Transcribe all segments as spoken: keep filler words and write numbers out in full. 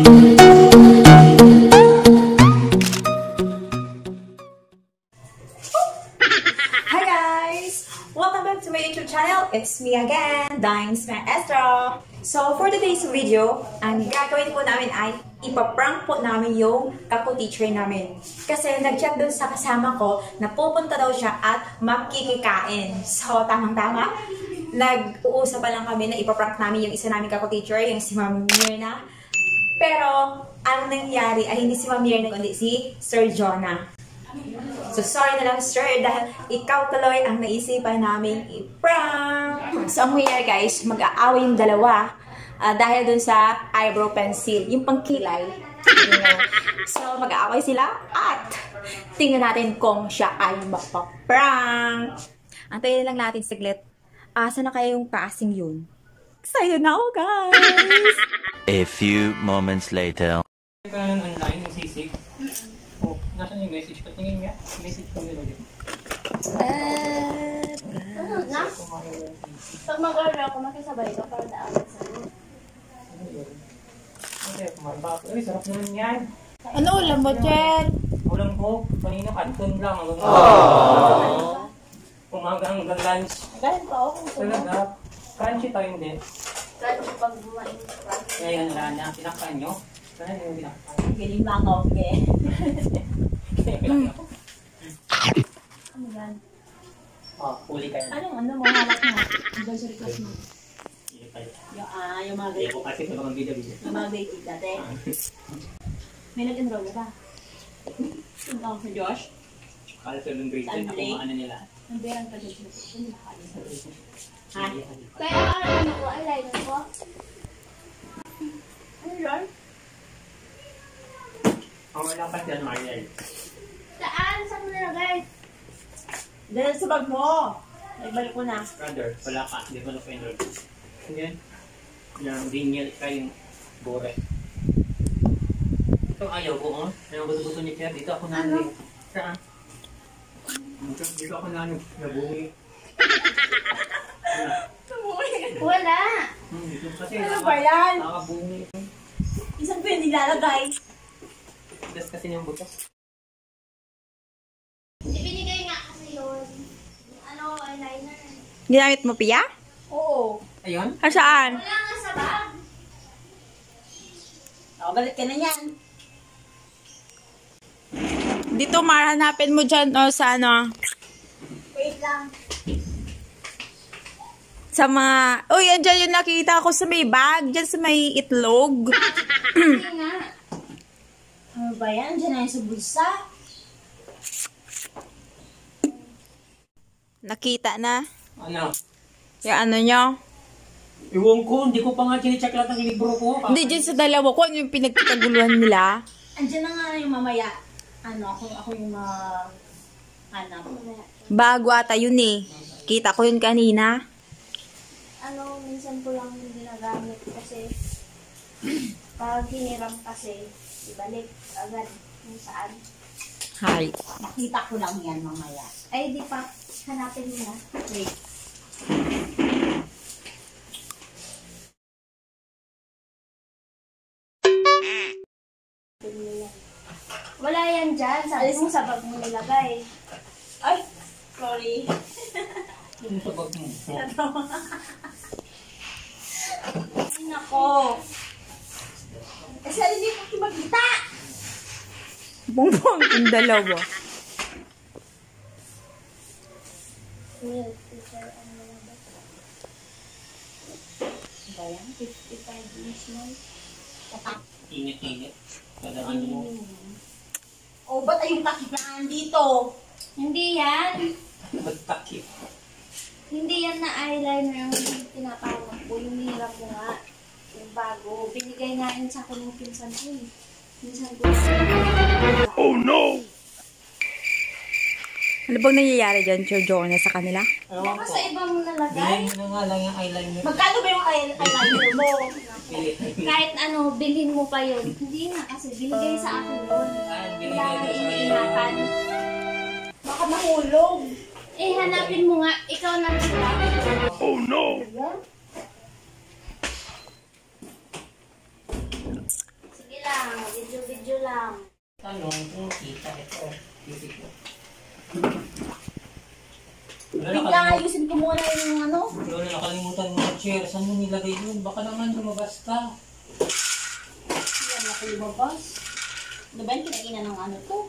Hi guys! Welcome back to my YouTube channel. It's me again, Dines Maestro. So for today's video, ang gagawin po namin ay ipaprank po namin yung kako-teacher namin. Kasi nag-chat dun sa kasama ko na pupunta daw siya at makikikain. So tamang-tama, nag-uusap pa lang kami na ipaprank namin yung isa namin kako-teacher, yung si Ma'am Mirna. Pero ang nangyari ay hindi si Ma'am Mirna kundi si Sir Jonah. So, sorry na lang, sir, dahil ikaw tuloy ang naisipan namin i-prank. So, ang mangyayari guys, mag-aaway yung dalawa uh, dahil dun sa eyebrow pencil, yung pangkilay. So, mag-aaway sila at tingnan natin kung siya ay mapaprank. Antayin lang natin saglit. Asa na kaya yung casting yun? Excited na ako, guys! A few moments later. Kailangan online, nagsisig. Oh, nasan yung message? Patingin nga. Message ko nila dito. Eh, ano na? Pag mag-order ako, makisabay ka para daanan sa iyo. Ano yun? Ano yun? Kumarbak. Uy, sarap naman yan. Ano ulam mo, Jen? Ulam ko, kanina kanton lang. Aww. Umaga hanggang lunch. Galing pa ako. Talaga. Crunchy tayo hindi. Crunchy pag bumain. Ngayon lang na, pinakain nyo. Kaya yung pinakain. Galing mga koke. Ano yan? Oh, huli kayo. Anong ano mo hawak mo? Ang sa request mo? Huli kayo. Yung, ah, yung mga Hindi grade. ko kasi sa mga bida-bida. Yung mga grade dati. May nag-enroll na ba? Yung ako sa Josh? Kala sa yung grade ten, ako maano nila. Nagberang ka dyan. Hindi nakaalis. Ha? Kaya ano ko, eyeliner ko. Ano yun? Ang wala pa siya, Mariel. Saan? Saan mo nilagay? Dahil sa bag mo. Naibalik ko na. Brother, wala ka. Hindi ko na-enroll. Yan. Yung dingil ka yung bore. Ito ayaw ko, oh. Ayaw gusto-gusto ni Pierre. Dito ako nanin. Saan? Dito ako nanin. Nabungi. Wala. Hmm, dito kasi. Ano ba yan? Nakabungi. Isang ko yung nilalagay. Tigas kasi yung butas. Ibinigay nga kasi yun. Ano, eyeliner. Ginamit mo, Pia? Oo. Ayun? Ah, saan? Wala nga sa bag. O, balik ka na yan. Dito, Mar, hanapin mo dyan, o, sa ano, Wait lang. sa mga, uy, andyan yung nakita ko sa may bag, dyan sa may itlog. Hindi nga. Ano ba yan? Diyan na yung sa bulsa. Nakita na. Ano? Yung ano nyo. Iwan ko, hindi ko pa nga chine-check lahat ng libro ko. Hindi, dyan sa dalawa ko, ano yung pinagkaguluhan nila. Andiyan na nga yung mamaya. Ano, ako, ako yung mga... Ano. Bago ata yun eh. Kita ko yun kanina. Ano, minsan ko lang ginagamit kasi pag hiniram kasi, ibalik agad kung saan. Hi. Nakita ko lang yan mamaya. Ay, di pa. Hanapin mo na. Wait. Wala yan dyan. Sabi mo sa bag mo nilagay. Ay, sorry. Ano sa bag mo? Ay, nako. Kasi hindi ko makita. Bongbong yung dalawa. Milk teacher ang nilagay. Ba yan? fifty-five inch mo. Init-init. Kadaan mo. Oh, ba't ay yung takitaan dito? Hindi yan. Ba't takip? Hindi yan na eyeliner yung tinatawag ko. Yung hirap mo nga. Yung bago. Binigay nga yun sa akin ng pinsan ko eh. Pinsan ko. Oh no! Ano bang nangyayari dyan, Sir Jonah, sa kanila? Ewan Baka ko. sa iba mo nalagay. Bilhin mo na nga lang yung eyeliner. Magkano ba yung eye- eyeliner mo? Bili. Kahit ano, bilhin mo pa yun. Hindi na kasi. Binigay sa akin yun. Ah, Wala binigay nang doon sa iniingatan. Baka mahulog. Eh, hanapin mo nga. Ikaw na sila. Oh no! Sige Video lang. Tanong kung kita ito. Titi ko. Wala Bigla nakalimutan. ayusin ko muna yung ano. Wala nakalimutan mo ng chair. Saan mo nilagay yun? Baka naman lumabas ka. Yan ako lumabas. Ano ba yung kinainan ng ano to?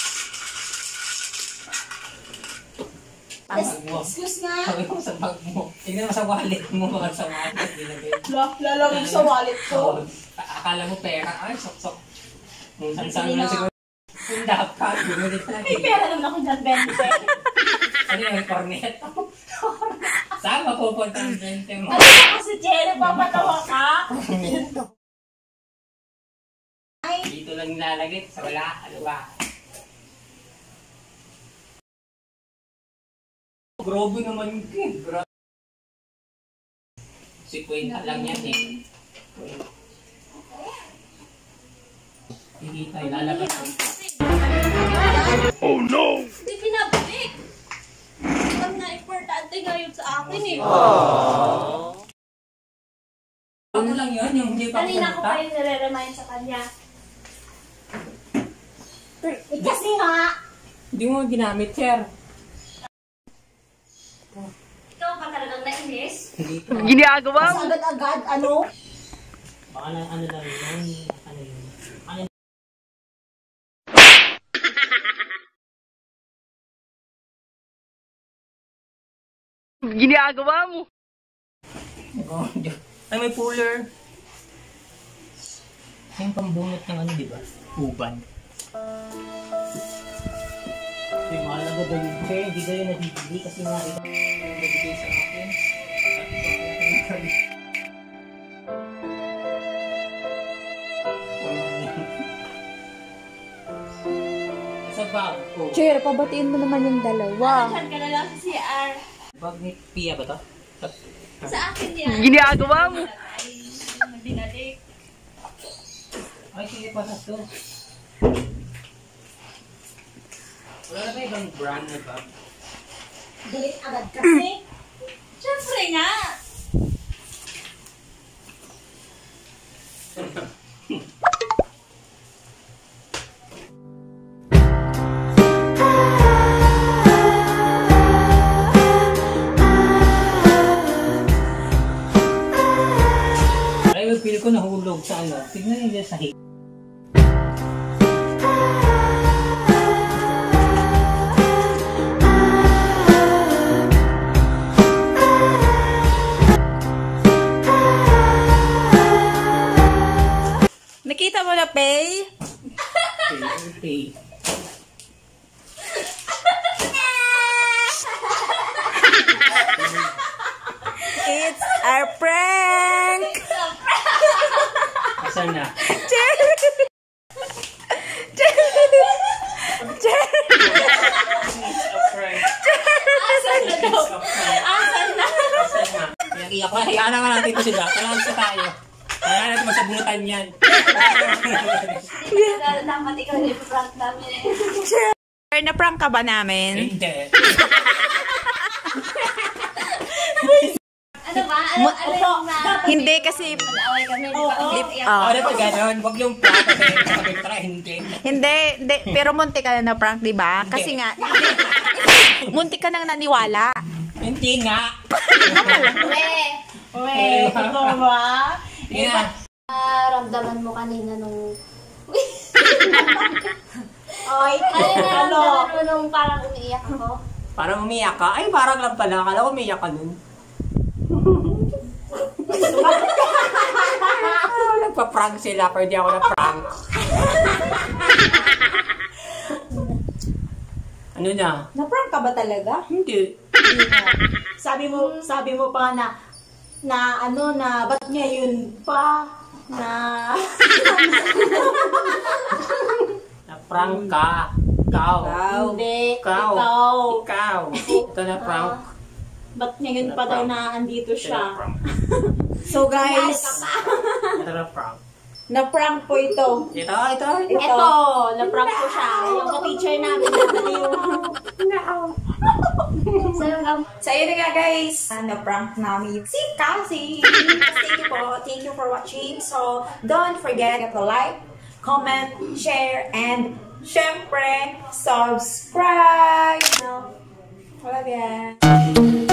Bag mo. Excuse nga. Sabi ko sa bag mo. Tingnan mo sa wallet mo. Baka sa wallet nilagay. Lalagay sa wallet Oo. ko. Akala mo pera. Ay, sok-sok. Kung saan-saan Hindi mo lang na. siguro. Kung dapat, binulit na. May pera naman ako dyan, twenty. Ano yung cornet? Saan mapupunta ang twenty mo? Ano ba kasi, Cherry? Papatawa ka? Dito lang nilalagay. Sa wala. Ano ba? Grabe naman yung kid. Grabe. Si Queen lang yan eh. Hindi tayo lalabas. Oh no! Hindi pinabalik. Ang na-importante ngayon sa akin eh. Ano lang yun? Yung hindi pa Kanina ko punta? pa yung nare-remind sa kanya. Eh, kasi nga, Hindi mo ginamit, sir. Ikaw ba talagang nainis? Hindi pa. kasi agad-agad, ano? Baka na ano lang yun. Ano yun? Ano Ginagawa mo. Oh, ay, may puller. Yung pambunot ng ano, di ba? Uban. Yung mahal na ba yung chair? Hindi kayo nabibili kasi nga ito yung nabibigay sa akin. At ito ang pinakalimutan. Sa bag ko. Cher, pabatiin mo naman yung dalawa. Diyan ka na lang sa C R. Bag ni Pia ba to? Sa akin yan. Ginagawa mo. Ay, binalik. Ay, sige pa sa to. Wala na ba ibang brand na bag? Galit agad kasi. Siyempre nga. Ay, yung feel ko nahulog sa ano. Tignan nyo sa hip. Nakita mo na, Pay? Okay, okay. It's our prank! Asan na? Cher! Cher! Cher! It's a prank. Asan na daw? It's a prank. Asan na? Asan na? Iyak ko. Hayaan naman natin ito sila. Kailangan sa tayo. Hayaan natin masabunutan yan. Dapat ikaw yung prank namin eh. Cher! Na-prank ka ba namin? Hindi. Ano ba? Ano, ano yung na... Hindi kasi... Mag-away kami. Di ba? Lip- Iyak ah. Oh, ano pa gano'n? Huwag yung plato kasi sabi ko tara, hindi. Hindi, hindi. Pero munti ka na na-prank, di ba? Kasi nga... munti ka nang naniwala. Hindi nga. Uwe. Uwe, totoo ba? Sige na. Ramdaman mo kanina nung... Ay, Ano yung ano? naramdaman mo nung parang umiiyak ako? Parang umiyak ka? Ay, parang lang pala. Akala ko umiyak ka nun. Nagpa-prank sila, pero di ako na-prank. Ano na? Na-prank ka ba talaga? Hindi. Sabi mo, sabi mo pa na, na ano, na ba't ngayon pa, na... Na-prank ka. Ikaw. Hindi, Ikaw. ikaw. Ikaw. Ito na-prank. Ba't ngayon pa daw na andito Ito siya? na-prank. So guys, Ito na-prank. na-prank po ito. Ito, ito. ito. Ito, na-prank ko siya. Yung ka-teacher namin, yung... So, yung gam... So, yun na nga guys. Uh, na-prank namin yung si Cassie. Thank you po. Thank you for watching. So, don't forget to like, comment, share, and syempre, subscribe! No? Wala yan.